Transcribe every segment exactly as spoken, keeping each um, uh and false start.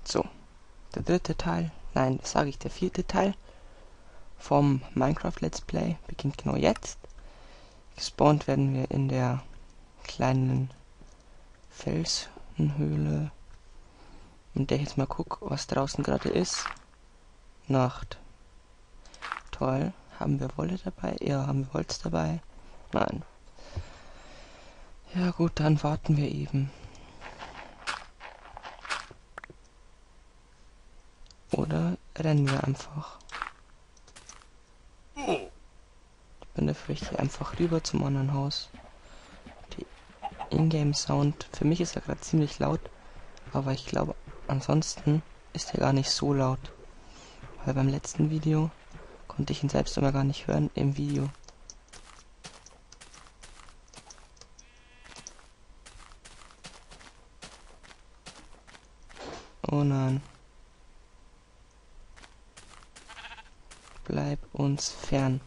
So, der dritte Teil, nein, das sage ich, der vierte Teil vom Minecraft Let's Play beginnt genau jetzt. Gespawnt werden wir in der kleinen Felsenhöhle, in der ich jetzt mal gucke, was draußen gerade ist. Nacht. Toll. Haben wir Wolle dabei? Ja, haben wir Holz dabei? Nein. Ja gut, dann warten wir eben. Oder rennen wir einfach. Ich bin da vielleicht einfach rüber zum anderen Haus. Die Ingame-Sound, für mich ist er gerade ziemlich laut, aber ich glaube, ansonsten ist er gar nicht so laut. Weil beim letzten Video konnte ich ihn selbst immer gar nicht hören im Video. Oh nein. Bleib uns fern.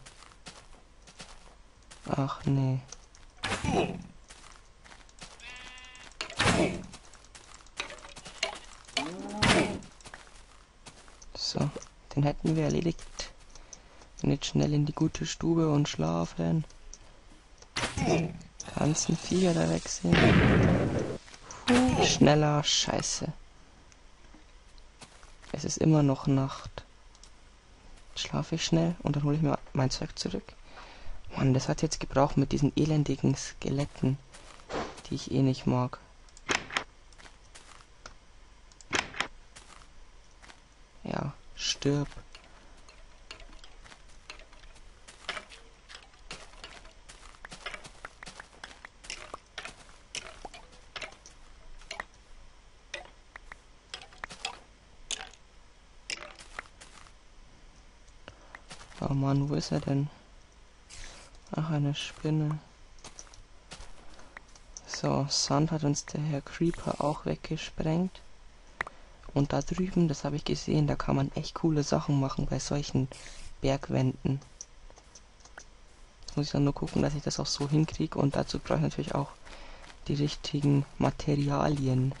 Ach nee. So, den hätten wir erledigt. Und jetzt schnell in die gute Stube und schlafen. Ganzen Viecher da wegsehen. Puh, schneller, scheiße. Es ist immer noch Nacht. Jetzt schlafe ich schnell und dann hole ich mir mein Zeug zurück. Mann, das hat jetzt gebraucht mit diesen elendigen Skeletten, die ich eh nicht mag. Ja, stirb. Oh Mann, wo ist er denn? Ach, eine Spinne. So, Sand hat uns der Herr Creeper auch weggesprengt. Und da drüben, das habe ich gesehen, da kann man echt coole Sachen machen bei solchen Bergwänden. Jetzt muss ich dann nur gucken, dass ich das auch so hinkriege. Und dazu brauche ich natürlich auch die richtigen Materialien.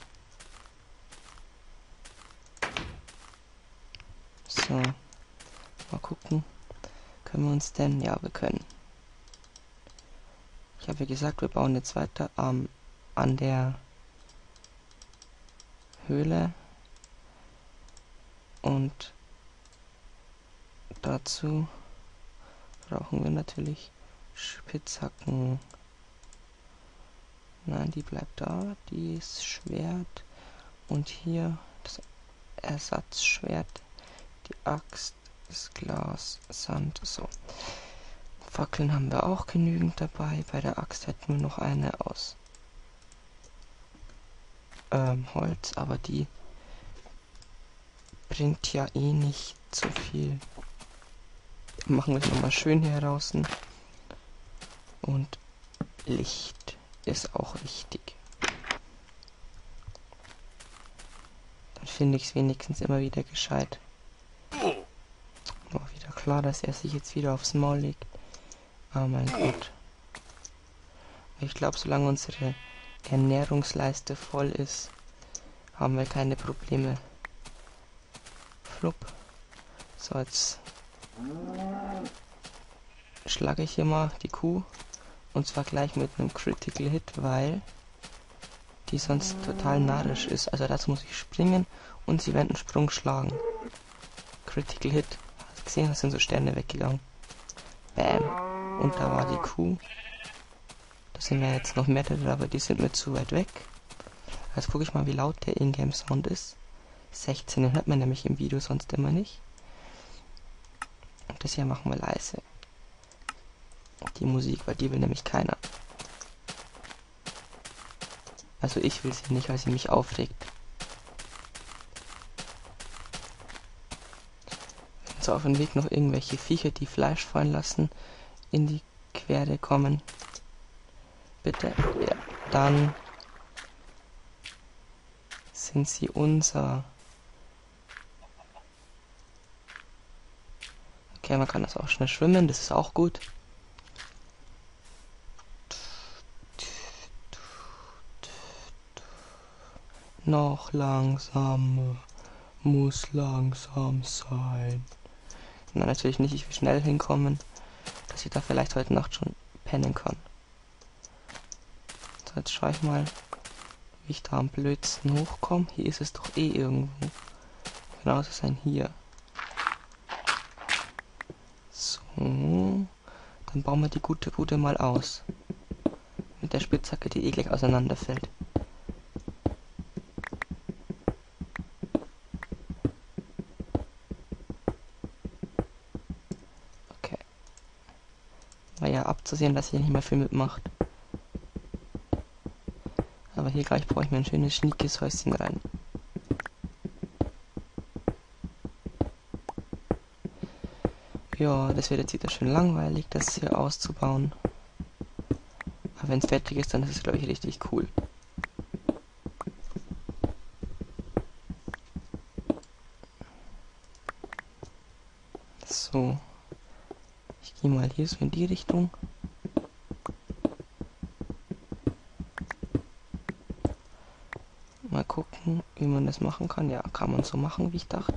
So, mal gucken. Können wir uns denn? Ja, wir können. Ich habe ja gesagt, wir bauen jetzt weiter ähm, an der Höhle. Und dazu brauchen wir natürlich Spitzhacken. Nein, die bleibt da. Die ist Schwert. Und hier das Ersatzschwert. Die Axt, das Glas, Sand. So. Fackeln haben wir auch genügend dabei. Bei der Axt hätten wir noch eine aus ähm, Holz, aber die bringt ja eh nicht so viel. Machen wir es nochmal schön hier draußen. Und Licht ist auch wichtig. Dann finde ich es wenigstens immer wieder gescheit. War wieder klar, dass er sich jetzt wieder aufs Maul legt. Oh mein Gott. Ich glaube, solange unsere Ernährungsleiste voll ist, haben wir keine Probleme. Flupp. So, jetzt schlage ich hier mal die Kuh. Und zwar gleich mit einem Critical Hit, weil die sonst total narrisch ist. Also dazu muss ich springen und sie werden einen Sprung schlagen. Critical Hit. Hast du gesehen, das sind so Sterne weggegangen. Bam. Und da war die Kuh. Da sind ja jetzt noch mehrere, aber die sind mir zu weit weg. Jetzt gucke ich mal, wie laut der Ingame-Sound ist. sechzehn, den hört man nämlich im Video sonst immer nicht. Und das hier machen wir leise. Die Musik, weil die will nämlich keiner. Also ich will sie nicht, weil sie mich aufregt. Wenn so auf dem Weg noch irgendwelche Viecher, die Fleisch fallen lassen, in die Quere kommen. Bitte. Ja, dann sind sie unser. Okay, man kann das auch schnell schwimmen, das ist auch gut. Noch langsamer. muss langsam sein. Na, natürlich nicht, ich will schnell hinkommen, dass ich da vielleicht heute Nacht schon pennen kann. So, jetzt schaue ich mal, wie ich da am blödsten hochkomme. Hier ist es doch eh irgendwo. Genauso sein hier. So. Dann bauen wir die gute Bude mal aus. Mit der Spitzhacke, die eh gleich auseinanderfällt. Okay. War ja abzusehen, dass hier nicht mehr viel mitmacht. Aber hier gleich brauche ich mir ein schönes, schniekes Häuschen rein. Ja, das wird jetzt wieder schön langweilig, das hier auszubauen. Aber wenn es fertig ist, dann ist es, glaube ich, richtig cool. So. Ich gehe mal hier so in die Richtung. Mal gucken, wie man das machen kann. Ja, kann man so machen, wie ich dachte.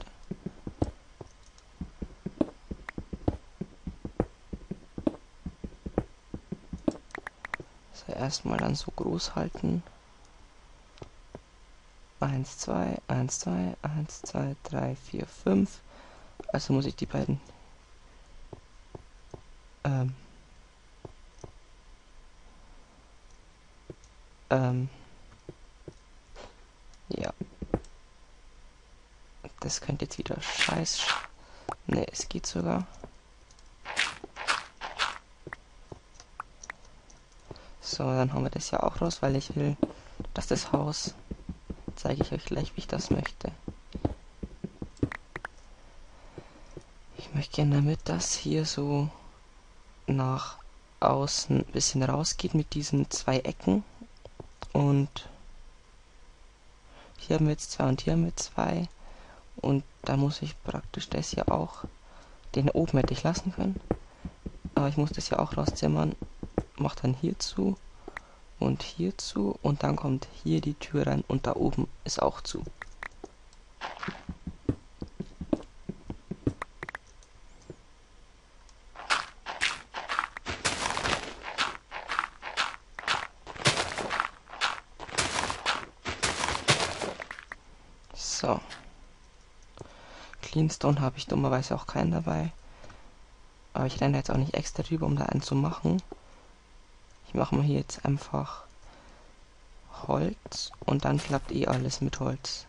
So, erstmal dann so groß halten. eins, zwei, eins, zwei, eins, zwei, drei, vier, fünf. Also muss ich die beiden ähm, ähm, ja. Das könnte jetzt wieder scheiß. Ne, es geht sogar. So, dann haben wir das ja auch raus, weil ich will, dass das Haus, zeige ich euch gleich, wie ich das möchte. Ich möchte gerne damit, das hier so nach außen ein bisschen rausgeht mit diesen zwei Ecken. Und hier haben wir jetzt zwei und hier haben wir zwei. Und da muss ich praktisch das hier auch, den oben hätte ich lassen können. Aber ich muss das ja auch rauszimmern. Mach dann hier zu und hier zu. Und dann kommt hier die Tür rein und da oben ist auch zu. So. Cleanstone habe ich dummerweise auch keinen dabei. Aber ich renne jetzt auch nicht extra drüber, um da einen zu machen. Ich mache mal hier jetzt einfach Holz und dann klappt eh alles mit Holz.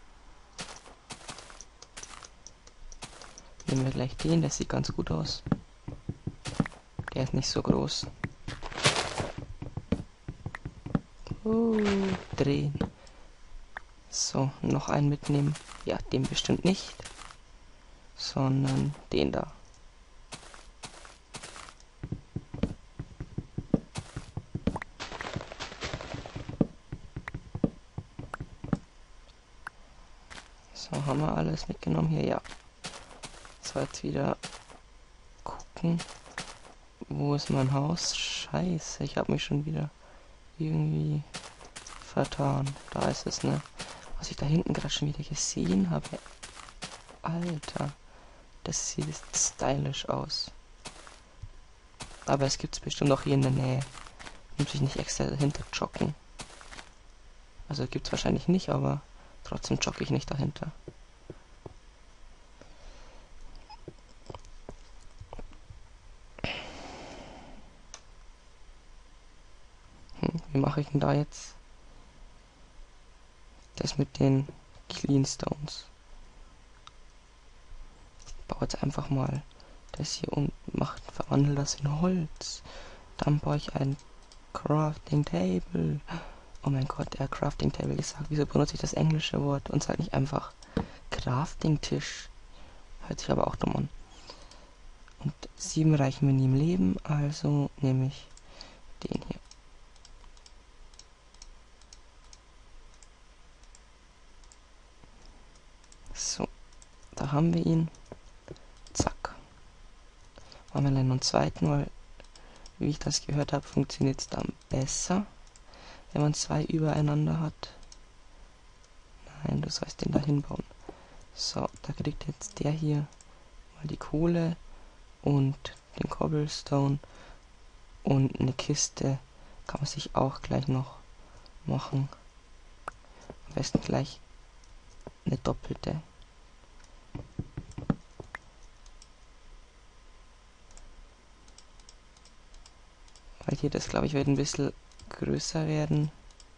Nehmen wir gleich den, der sieht ganz gut aus. Der ist nicht so groß. Uh, drehen. So, noch einen mitnehmen. Ja, den bestimmt nicht. Sondern den da. So, haben wir alles mitgenommen hier? Ja. So, jetzt wieder gucken. Wo ist mein Haus? Scheiße, ich habe mich schon wieder irgendwie vertan. Da ist es, ne? Was ich da hinten gerade schon wieder gesehen habe. Alter, das sieht stylisch aus. Aber es gibt es bestimmt auch hier in der Nähe. Muss ich nicht extra dahinter joggen. Also gibt es wahrscheinlich nicht, aber trotzdem jogge ich nicht dahinter. Hm, wie mache ich denn da jetzt das mit den Cleanstones? Ich baue jetzt einfach mal das hier und mache, verwandle das in Holz. Dann baue ich ein Crafting Table. Oh mein Gott, er Crafting Table gesagt. Wieso benutze ich das englische Wort und sage nicht einfach Crafting Tisch? Hört sich aber auch dumm an. Und sieben reichen mir nie im Leben, also nehme ich den hier. So, da haben wir ihn. Zack. Machen wir dann einen zweiten, weil, wie ich das gehört habe, funktioniert es dann besser, wenn man zwei übereinander hat. Nein, du sollst den da hinbauen. So, da kriegt jetzt der hier mal die Kohle und den Cobblestone und eine Kiste kann man sich auch gleich noch machen. Am besten gleich eine doppelte. Weil hier das, glaube ich, wird ein bisschen größer werden.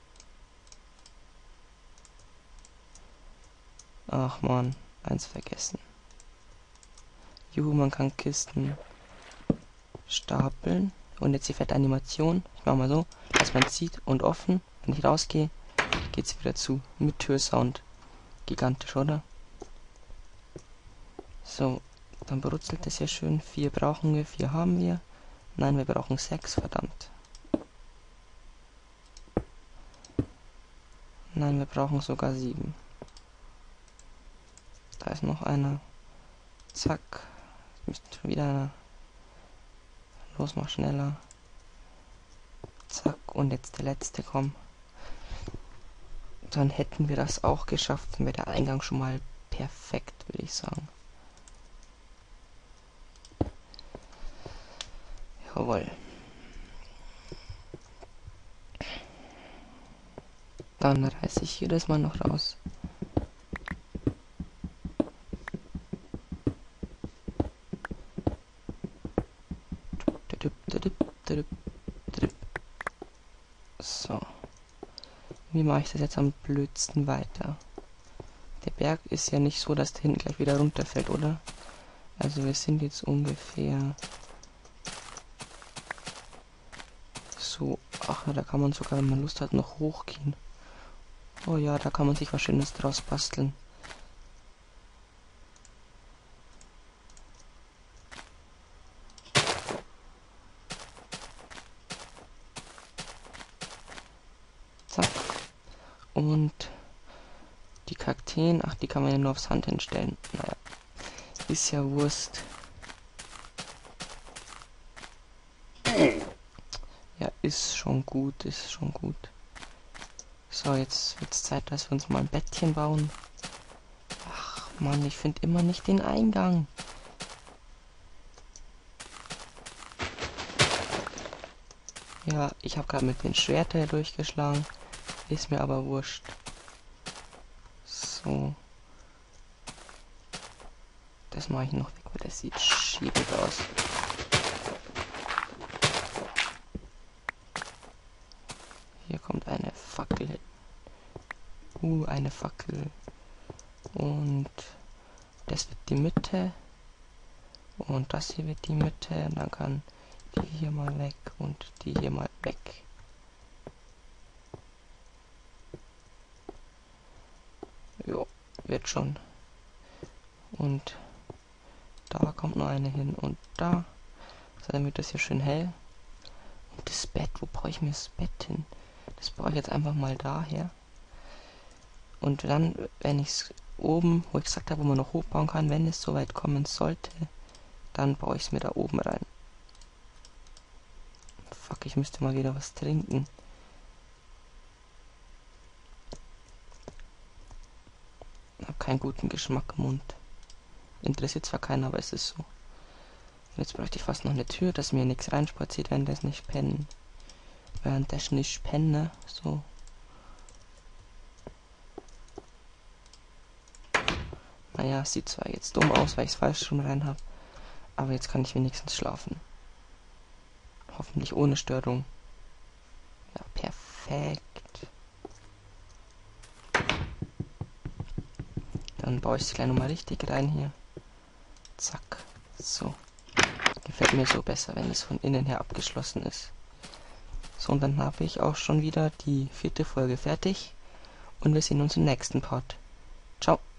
Ach man, eins vergessen. Juhu, man kann Kisten stapeln. Und jetzt die fette Animation. Ich mache mal so, dass man sieht und offen. Wenn ich rausgehe, geht's wieder zu. Mit Türsound. Gigantisch, oder? So, dann brutzelt es hier schön. Vier brauchen wir, vier haben wir. Nein, wir brauchen sechs, verdammt. Nein, wir brauchen sogar sieben. Da ist noch einer. Zack. Müsste schon wieder einer. Los, mach schneller. Zack. Und jetzt der letzte, komm. Dann hätten wir das auch geschafft. Dann wäre der Eingang schon mal perfekt, würde ich sagen. Jawohl. Dann reiße ich hier das mal noch raus. So. Wie mache ich das jetzt am blödsten weiter? Der Berg ist ja nicht so, dass der hinten gleich wieder runterfällt, oder? Also wir sind jetzt ungefähr so. Ach ja, da kann man sogar, wenn man Lust hat, noch hochgehen. Oh ja, da kann man sich was Schönes draus basteln. Zack. Und die Kakteen, ach, die kann man ja nur aufs Hand hinstellen. Naja, ist ja Wurst. Ja, ist schon gut, ist schon gut. So, jetzt wird es Zeit, dass wir uns mal ein Bettchen bauen. Ach Mann, ich finde immer nicht den Eingang. Ja, ich habe gerade mit den Schwertern durchgeschlagen. Ist mir aber wurscht. So. Das mache ich noch weg, weil das sieht schäbig aus. Hier kommt eine Fackel. Uh, eine Fackel. Und das wird die Mitte. Und das hier wird die Mitte. Und dann kann die hier mal weg und die hier mal weg. Jo, wird schon. Und da kommt noch eine hin und da. So, dann wird das hier schön hell. Und das Bett, wo brauche ich mir das Bett hin? Das brauche ich jetzt einfach mal daher. Und dann, wenn ich es oben, wo ich gesagt habe, wo man noch hochbauen kann, wenn es soweit kommen sollte, dann baue ich es mir da oben rein. Fuck, ich müsste mal wieder was trinken. Ich habe keinen guten Geschmack im Mund. Interessiert zwar keinen, aber es ist so. Jetzt bräuchte ich fast noch eine Tür, dass mir nichts reinspaziert, wenn das nicht pennen. Währenddessen nicht penne, so. Naja, sieht zwar jetzt dumm aus, weil ich es falsch schon rein habe, aber jetzt kann ich wenigstens schlafen. Hoffentlich ohne Störung. Ja, perfekt. Dann baue ich es gleich nochmal richtig rein hier. Zack. So. Gefällt mir so besser, wenn es von innen her abgeschlossen ist. So, und dann habe ich auch schon wieder die vierte Folge fertig. Und wir sehen uns im nächsten Part. Ciao.